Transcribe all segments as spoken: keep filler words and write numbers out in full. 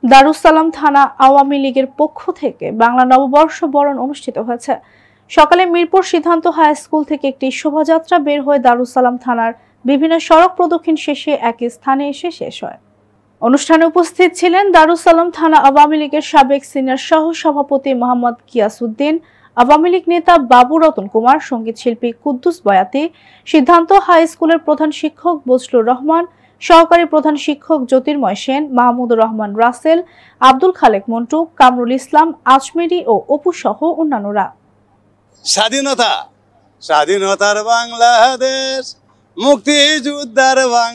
দারুস সালাম থানা আওয়ামী লীগের পক্ষ থেকে বাংলা নববর্ষ বরণ অনুষ্ঠিত হয়েছে। সকালে মিরপুর সিদ্ধান্ত হাই স্কুল থেকে একটি শোভাযাত্রা বের হয়ে দারুস সালাম থানার বিভিন্ন সড়ক প্রদক্ষিণ শেষে একই স্থানে এসে শেষ হয়। অনুষ্ঠানে উপস্থিত ছিলেন দারুস সালাম থানা আওয়ামী লীগের সাবেক সিনিয়র সহ সভাপতি মোহাম্মদ কিয়াসউদ্দিন, আওয়ামী লীগ নেতা বাবু রতন কুমার, সঙ্গীত শিল্পী কুদ্দুস বয়াতি, সিদ্ধান্ত হাই স্কুলের প্রধান শিক্ষক বজলুর রহমান, সহকারী প্রধান শিক্ষক জ্যোতির্ময় সেন, মাহমুদুর রহমান রাসেল, আব্দুল খালেক মন্টু, কামরুল ইসলাম আজমেরি ও অপু সহ অন্যান্যরা। স্বাধীনতা স্বাধীনতার বাংলাদেশ, মুক্তিযোদ্ধার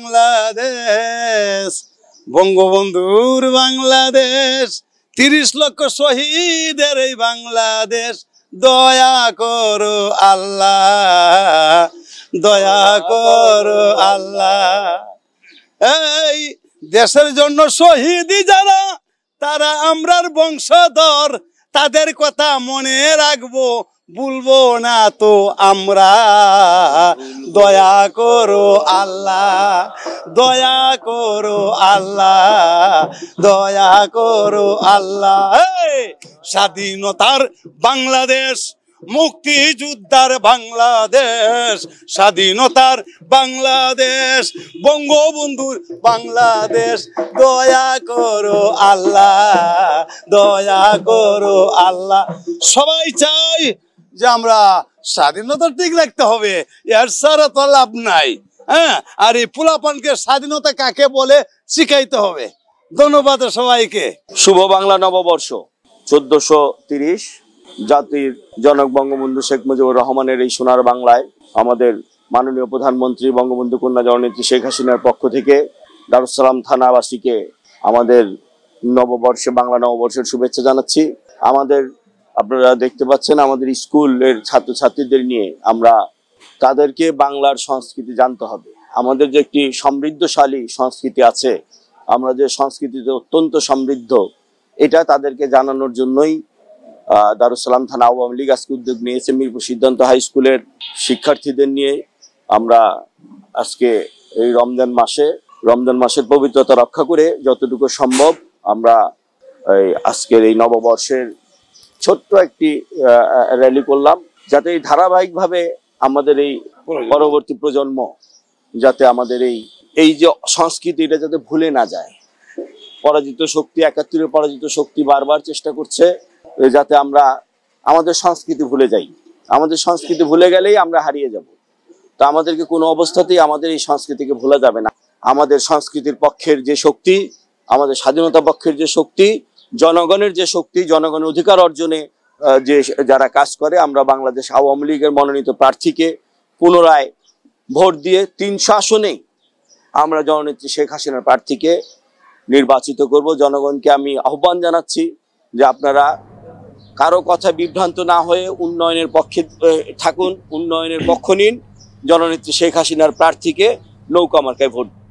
বাংলাদেশ, বঙ্গবন্ধুর বাংলাদেশ, তিরিশ লক্ষ শহীদের এই বাংলাদেশ। দয়া করো আল্লাহ, দয়া করো আল্লাহ। এই দেশের জন্য শহীদি যারা, তারা আমরার বংশধর, তাদের কথা মনে রাখবো, ভুলবো না তো আমরা। দয়া করো আল্লাহ, দয়া করো আল্লাহ, দয়া করো আল্লাহ। স্বাধীনতার বাংলাদেশ, মুক্তিযোদ্ধার বাংলাদেশ, স্বাধীনতার বাংলাদেশ, বঙ্গবন্ধুর বাংলাদেশ। দয়া করো আল্লাহ, দয়া করো আল্লাহ। সবাই চাই যে আমরা স্বাধীনতা ঠিক রাখতে হবে, এর ছাড়া তো লাভ নাই। হ্যাঁ, আর এই পোলাপানকে স্বাধীনতা কাকে বলে শিখাইতে হবে। ধন্যবাদ সবাইকে। শুভ বাংলা নববর্ষ চোদ্দশো তিরিশ, জাতির জনক বঙ্গবন্ধু শেখ মুজিবুর রহমানের এই সোনার বাংলায় আমাদের মাননীয় প্রধানমন্ত্রী বঙ্গবন্ধু কন্যা জননেত্রী শেখ হাসিনার পক্ষ থেকে দারুস সালাম থানাবাসীকে আমাদের নববর্ষে বাংলা নববর্ষের শুভেচ্ছা জানাচ্ছি। আমাদের আপনারা দেখতে পাচ্ছেন আমাদের স্কুলের ছাত্রছাত্রীদের নিয়ে আমরা তাদেরকে বাংলার সংস্কৃতি জানতে হবে। আমাদের যে একটি সমৃদ্ধশালী সংস্কৃতি আছে, আমরা যে সংস্কৃতিতে অত্যন্ত সমৃদ্ধ, এটা তাদেরকে জানানোর জন্যই দারুস সালাম থানা আওয়ামী লীগ আজকে উদ্যোগ নিয়েছে। মিরপুর সিদ্ধান্ত হাই স্কুলের শিক্ষার্থীদের নিয়ে আমরা আজকে এই রমজান মাসে রমজান মাসের পবিত্রতা রক্ষা করে যতটুকু সম্ভব আমরা এই আজকের এই নববর্ষের ছোট্ট একটি র্যালি করলাম, যাতে এই ধারাবাহিকভাবে আমাদের এই পরবর্তী প্রজন্ম যাতে আমাদের এই এই যে সংস্কৃতি এটা যাতে ভুলে না যায়। পরাজিত শক্তি, একাত্তরের পরাজিত শক্তি বারবার চেষ্টা করছে যাতে আমরা আমাদের সংস্কৃতি ভুলে যাই। আমাদের সংস্কৃতি ভুলে গেলেই আমরা হারিয়ে যাব। তো আমাদেরকে কোনো অবস্থাতেই আমাদের এই সংস্কৃতিকে ভোলা যাবে না। আমাদের সংস্কৃতির পক্ষের যে শক্তি, আমাদের স্বাধীনতা পক্ষের যে শক্তি, জনগণের যে শক্তি, জনগণের অধিকার অর্জনে যে যারা কাজ করে, আমরা বাংলাদেশ আওয়ামী লীগের মনোনীত প্রার্থীকে পুনরায় ভোট দিয়ে তিনশো আসনেই আমরা জননেত্রী শেখ হাসিনার প্রার্থীকে নির্বাচিত করব। জনগণকে আমি আহ্বান জানাচ্ছি যে আপনারা কারো কথা বিভ্রান্ত না হয়ে উন্নয়নের পক্ষে থাকুন, উন্নয়নের পক্ষ নিন, জননেত্রী শেখ হাসিনার প্রার্থীকে নৌকা মার্কায় ভোট